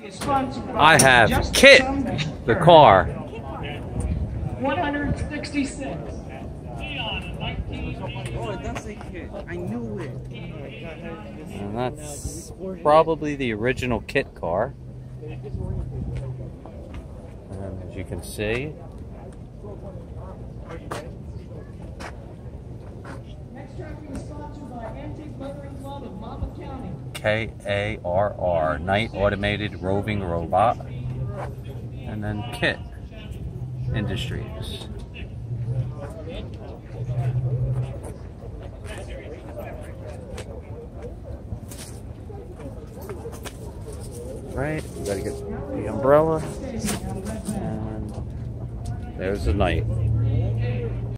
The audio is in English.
I have K.I.T.T, the car. 166. Oh, that's a kid. I knew it. And that's probably the original K.I.T.T car. And as you can see, Next tracking is sponsored by Antique Motoring Club of Monmouth County. KARR, Night Automated Roving Robot. And then K.I.T.T Industries. Right, we gotta get the umbrella. And there's the night.